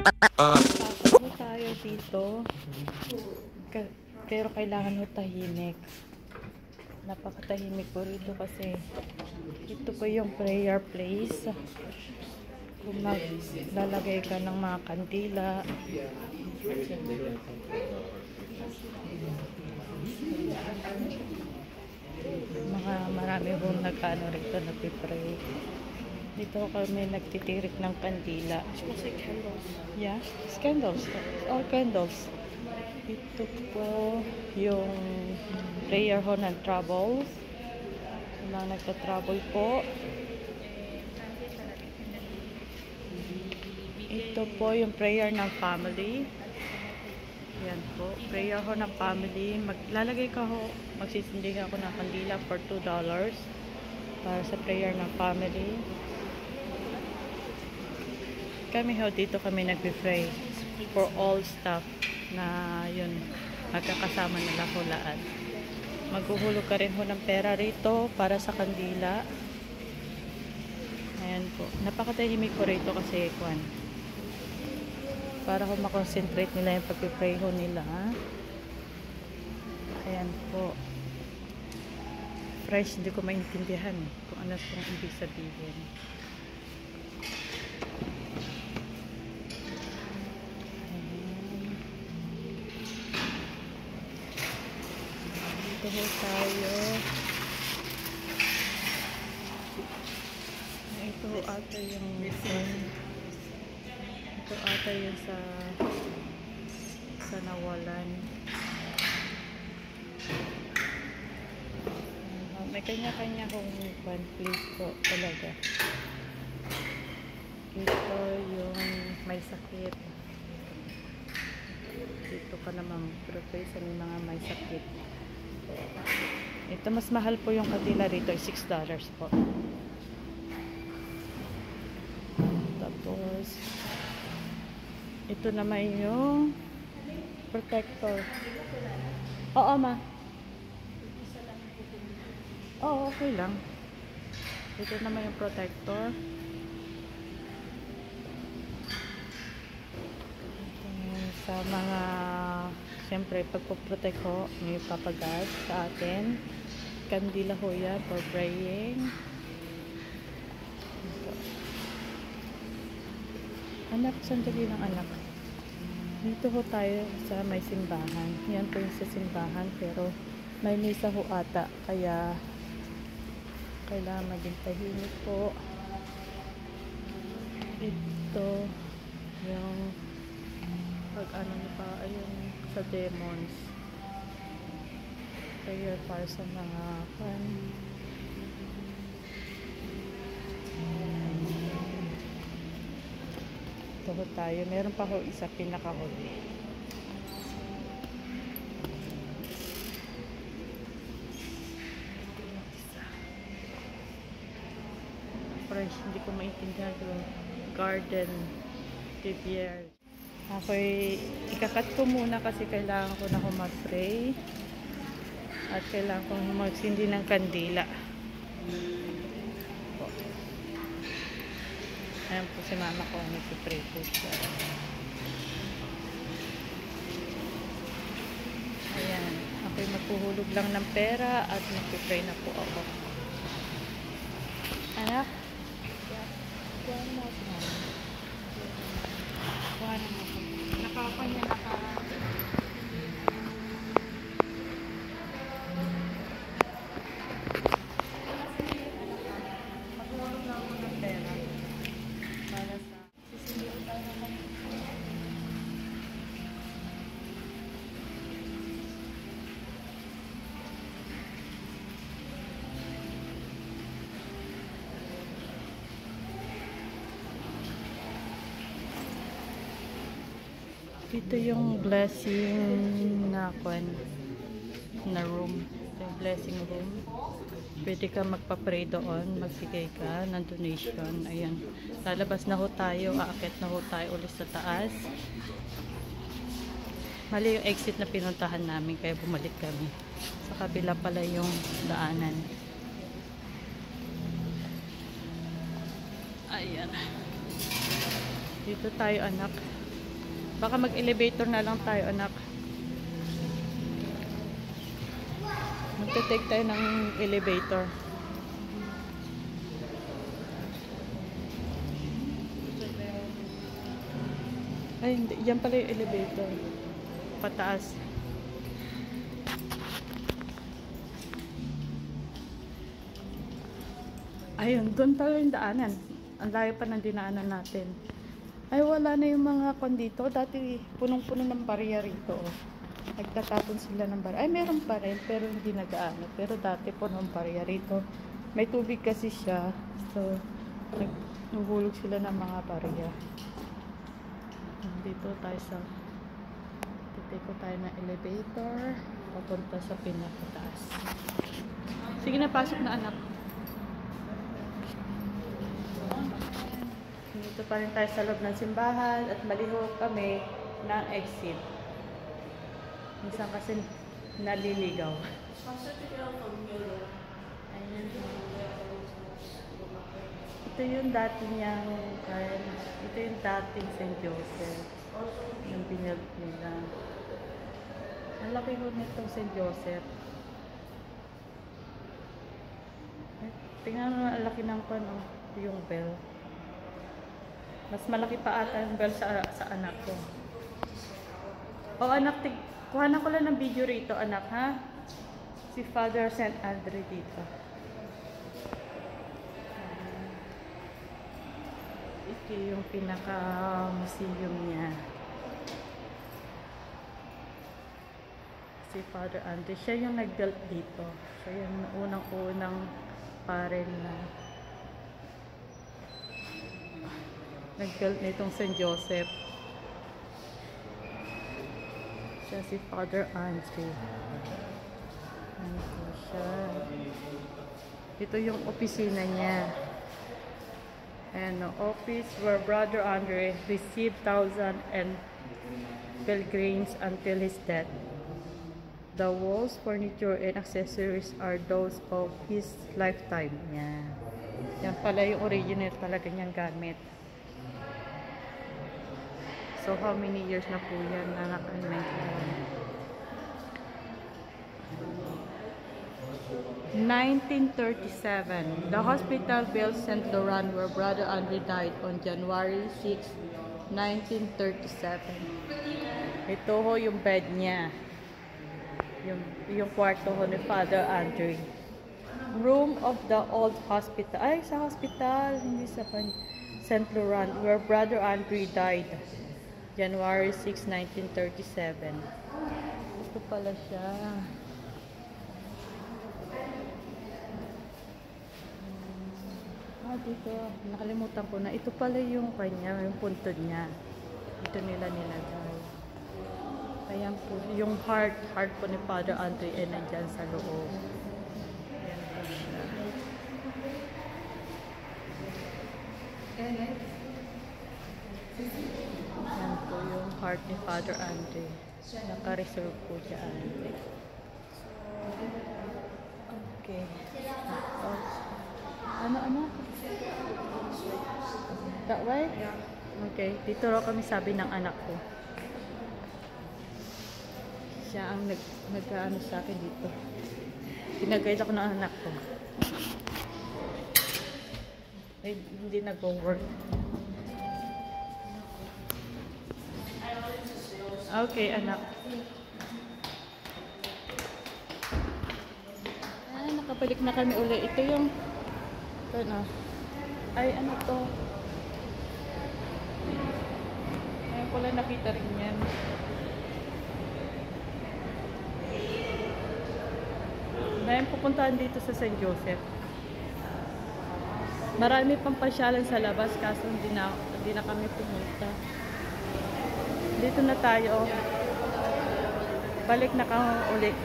Pasok po tayo dito. Pero kailangan mo tahimik. Napakatahimik po rito kasi ito po yung prayer place. Kung maglalagay ka ng mga kandila, marami pong nagkano rito nagpipray. Dito kami nagtitirik ng kandila. Yeah, candles. All candles. Ito po yung prayer hall ng troubles. Yung mga nagta-trouble po. Ito po yung prayer ng family. Yan po. Prayer hall ng family. Maglalagay ka ho. Magsisindi ako ng kandila for $2 para sa prayer ng family. Kami ho, dito kami nagbe-pray for all staff na yun, magkakasama nila ho lahat. Maghuhulog ka rin ho ng pera rito para sa kandila. Ayan po. Napakatahimik po rito kasi kwan. Para ho makonsentrate nila yung pag-pray ho nila. Ayan po. Fresh, hindi ko maintindihan kung ano itong ibig sabihin. Dito ho tayo. Ito ata yung ito ata yung sa nawalan. May kanya-kanya kong one place po talaga. Ito yung may sakit. Dito ka naman prepare sa mga may sakit. Ito mas mahal po yung kandila rito, $6 po. Tapos ito naman yung protector. Oo, ma. Oo, okay lang. Ito naman yung protector. Sa mga siyempre pagpoprotect ko, may papagas sa atin. Kandila ho yan for praying. Anak, sandali ng anak. Dito ho tayo sa may simbahan. Yan po yung sa simbahan pero may misa ho ata. Kaya kailangan maging tahimik po. Ito yung pag ano nyo pa, ayun sa demons. Prayer para sa mga fan. Ito ho tayo. Meron pa ho isa pinakahuli. Fresh, hindi ko maintindihan yung garden rivier. Ako'y ikakat ko muna kasi kailangan ko na mag-pray at kailangan kong magsindi ng kandila. Ayan po si mama ko, nag-pray po siya. Ayan, ako'y magpuhulog lang ng pera at nag-pray na po ako. Anak? Kuhaan mo ako. Kuhaan mo ako. Nakakanya naka. Maghuhulog lang ako ng pera. Para sa sisindihan tayo naman. Ito yung blessing na room. Ito yung blessing room. Pwede ka magpa-pray doon, magbigay ka ng donation. Ayan. Lalabas na ho tayo, aakyat na ho tayo ulit sa taas. Mali yung exit na pinuntahan namin, kaya bumalik kami. Sa kabila pala yung daanan. Ayan. Dito tayo, anak. Baka mag-elevator na lang tayo, anak. Magte-take tayo ng elevator. Ay, hindi. Yan pala yung elevator. Pataas. Ayun, doon pala yung daanan. Ang layo pa ng dinaanan natin. Ay, wala na yung mga kon dito. Dati, punong-puno ng barya rito. Oh. Nagtatapon sila ng barya. Ay, meron pa rin, pero hindi nagaano. Pero dati, punong barya rito. May tubig kasi siya. So, naghuhulog sila ng mga barya. Dito tayo sa titiko tayo ng elevator papunta sa pinakataas. Sige na, pasok na anak. Dito pa rin tayo sa loob ng simbahan at malihok kami ng exit. Minsan kasi naliligaw. Ayan. Ito yung dati niyang ito yung dating St. Joseph yung binuild nila. Ang laki ko nitong St. Joseph. Tingnan mo, ang laki ng pano yung bell. Mas malaki pa ata yung bell sa anak ko. O anak, kuhanan ko lang ng video rito anak ha. Si Father St. Andre dito. Ito yung pinaka-museum niya. Si Father Andre. Siya yung nag-built dito. Siya yung unang-unang parel na nag-built nitong St. Joseph. Siya si Father Andre. Ito siya. Ito yung opisina niya. And the office where Brother Andre received thousands and pilgrims until his death. The walls, furniture, and accessories are those of his lifetime. Yan. Yan pala yung original talaga niyang gamit. So, how many years na po yan na naka-maintain? 1937, the hospital built St. Laurent where Brother Andre died on January 6, 1937. Ito ho yung bed niya. Yung kwarto ho ni Father Andre. Room of the old hospital. Ay, sa hospital, hindi sa St. Laurent where Brother Andre died. January 6, 1937. Ito pala siya. Dito, nakalimutan ko na. Ito pala yung kanya, yung puntod niya. Ito nila nilagay. Ayan po, yung heart po ni Father Andre ay nandyan sa loob. Ayan po siya. Ayan po yung heart ni Father Andre. Naka-reserve po dyan. Okay. Ano? That way? Okay. Dito raw kami sabi ng anak ko. Siya ang nag-ano sa akin dito. Pinag-guide ako ng anak ko. Eh, hindi nag-work. Okay, anak. Nakabalik na kami uli. Ito yung ay ano to, ayun ko lang nakita rin yan. Ngayon pupuntahan dito sa St. Joseph. Marami pang pasyalan sa labas kaso hindi na kami pumunta. Dito na tayo. Balik na kami uli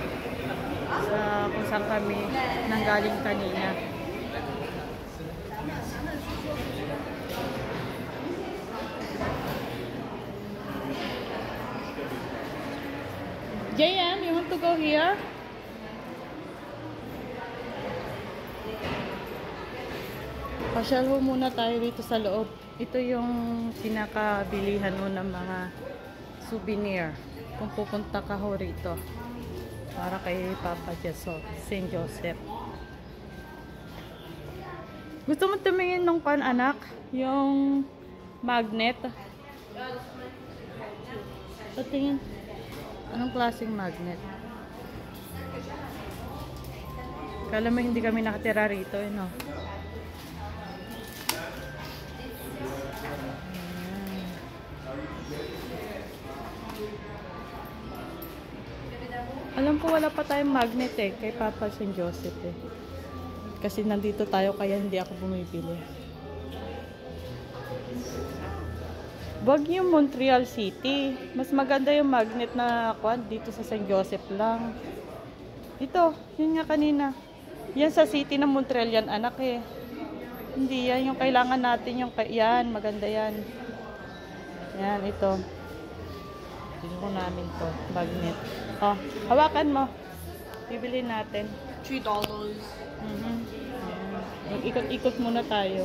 sa kung saan kami nanggaling kanina. JM, you want to go here? Pasyal ho muna tayo dito sa loob. Ito yung pinakabilihan mo ng mga souvenir. Kung pupunta ka ho rito. Para kay Papa St. Joseph. Gusto mo tumingin ng pan, anak? Yung magnet. Patingin. Anong klaseng magnet? Kala mo hindi kami nakatira rito, no? Alam ko wala pa tayong magnet eh, kay Papa St. Joseph eh. Kasi nandito tayo kaya hindi ako bumibili. Wag yung Montreal City. Mas maganda yung magnet na kwan dito sa St. Joseph lang. Ito, yun nga kanina. Yan sa city ng Montreal yan, anak eh. Hindi yan yung kailangan natin, yung yan, maganda yan. Yan, ito. Tingnan ko namin to, magnet. Oh, hawakan mo. Bibili natin. $3. Ikot-ikot muna tayo.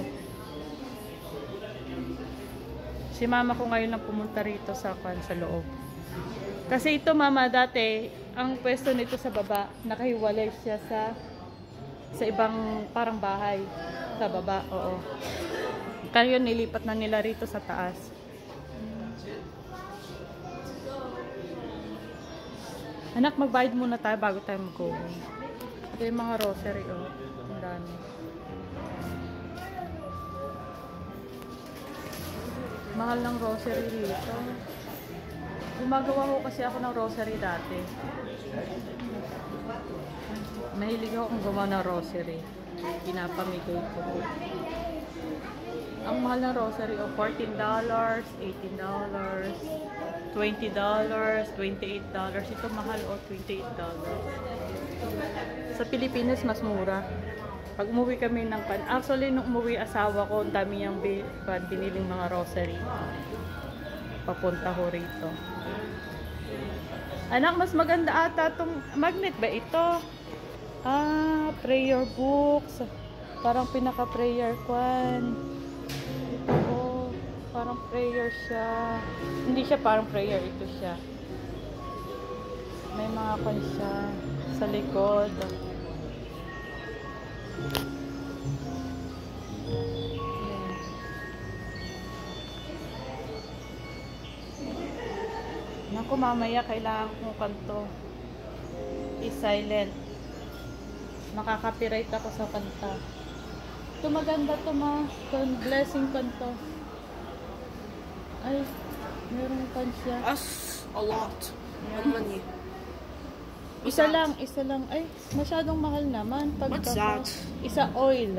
Si mama ko ngayon lang pumunta rito sa loob. Kasi ito mama dati, ang pwesto nito sa baba, nakahiwalay siya sa ibang parang bahay. Sa baba, oo. Kaya nilipat na nila rito sa taas. Anak, magbayad muna tayo bago tayo mag-going. Ito yung mga rosary, oh. Ang dami. Mahal ng rosary dito. Gumagawa ko kasi ako ng rosary dati. Mahilig ako kung gumawa ng rosary. Pinapamigay ko. Ang mahal ng rosary, oh, $14, $18, $20, $28. Ito mahal, oh, $28. Sa Pilipinas, mas mura. Pag umuwi kami ng actually, nung umuwi asawa ko, ang dami niyang biniling mga rosary. Papunta ho rito. Anak, mas maganda ata itong magnet ba ito? Ah, prayer books. Parang pinaka-prayer kwan. Ito, parang prayer siya. Hindi siya parang prayer, ito siya. May mga kwan siya sa likod. Naku, mamaya kailangan kong kanto. I-silent. Makaka-copyright ako sa kanta. Ito maganda to, ma. Blessing kanto. Ay, meron kan siya. That's a lot of money. Isa lang. Ay, masyadong mahal naman. What's that? Isa oil.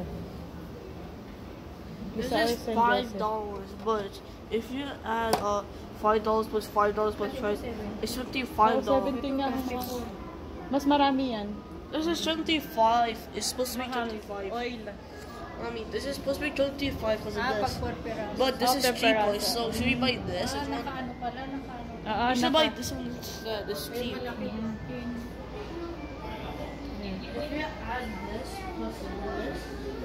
This Isa is $5, but if you add $5 plus $5 plus $5, it's $25. 17 nga. Mas marami yan. This is 25. It's supposed to be Mahal. 25. Oil. I mean, this is supposed to be 25 because of this. But this is per cheaper, peraso. so should we buy this? We should buy this one instead. This is cheap. If you add this plus this,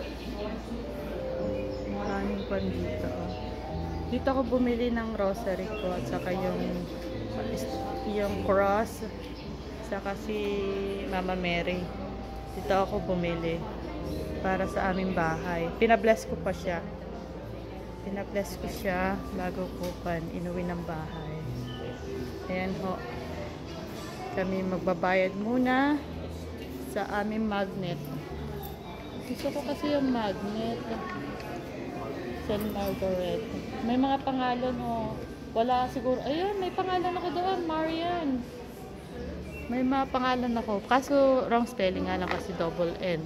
Maraming pan dito. Dito ako bumili ng rosary ko at saka yung cross saka si Mama Mary. Dito ako bumili para sa aming bahay. Pinabless ko pa siya. Pinabless ko siya bago ko inuwi ng bahay. Ayan ho. Kami magbabayad muna sa aming magnet. Gusto ko kasi yung magnet. St. Margaret. May mga pangalan ho. Wala siguro. Ayun, may pangalan ako doon. Marian. May mga pangalan ako. Kaso wrong spelling nga lang kasi double N.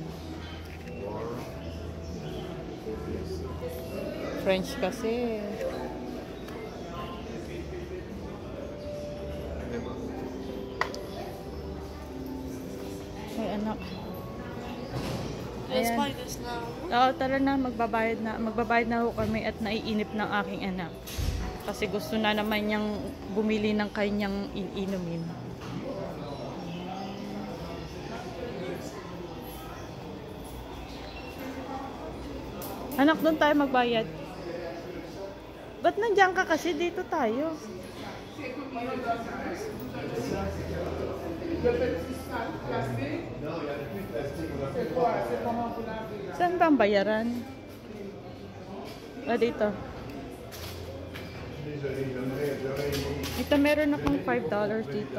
French kasi. Ay, anak. let's Ayan. buy this now. Oo, tara na, magbabayad na ho kami at naiinip ng aking anak. Kasi gusto na naman niyang bumili ng kanyang inumin. Anak, doon tayo magbayad. Ba't nandiyan ka kasi? Dito tayo. Saan ba ang bayaran? Ah, dito. Ito, meron akong $5 dito.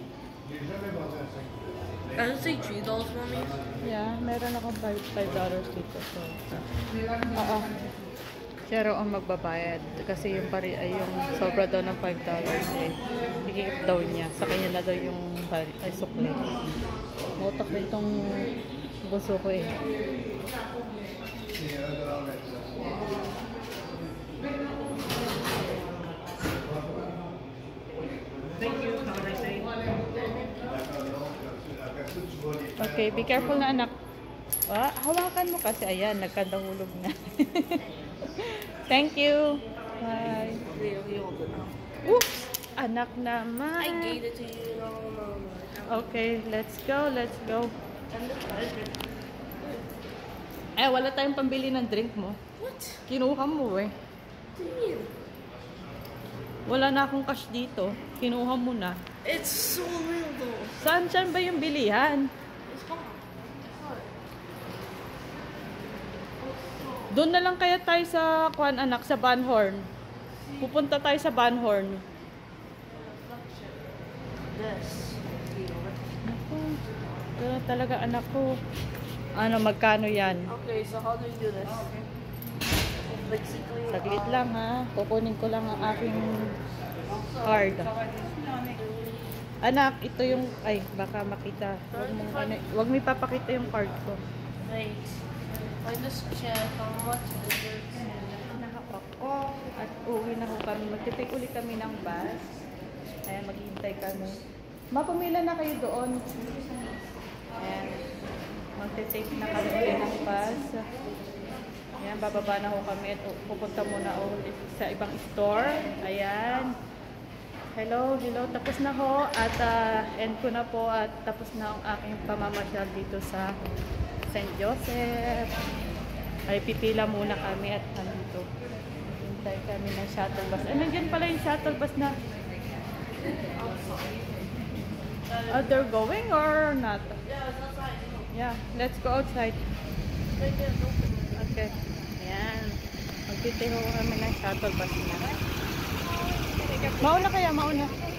I just say $3 for me. Yeah, meron akong $5 dito. So, oo. Siya raw ang magbabayad. Kasi yung, yung sobra daw ng $5 eh. Higit daw niya. Sa kanya na daw yung sukli. Motok na itong buso ko eh. Okay, be careful na anak. Ah, hawakan mo kasi. Ayan, nagkandahulog na. Thank you. Bye. Oops! Anak naman. I gave it to you. No. Okay, let's go. Let's go. Eh, wala tayong pambili ng drink mo. What? Kinuha mo eh. What do you mean? Wala na akong cash dito. Kinuha mo na. It's so real though. Saan ba yung bilihan? It's gone. Doon na lang kaya tayo sa Kwan anak, sa Banhorn. Pupunta tayo sa Banhorn. This. Naku, talaga anak ko. Ano, magkano yan? Okay, so how do you do this? Basically, Saglit lang ha. Kukunin ko lang ang aking card. Anak, ito yung... Ay, baka makita. Huwag mo ipapakita yung card ko. wait. I just check how much is it? Nakapak ko. At uwi na ho kami. Magtitake ulit kami ng bus. Ayan, maghihintay kami. Mapumila na kayo doon. Ayan. Magtitake na kami ulit ng bus. Ayan, bababa na ho kami at pupunta muna ulit sa ibang store. Ayan. Hello. Tapos na ho at end ko na po at tapos na ang aking pamamasyal dito sa St. Joseph. Ay, pipila muna kami at nandito. Hintay kami ng shuttle bus. Ay, nandiyan pala yung shuttle bus na. They're going or not? Yeah, let's go outside. Okay. Ayan. Magtitiho kami ng shuttle bus na. Mauna kaya, mauna.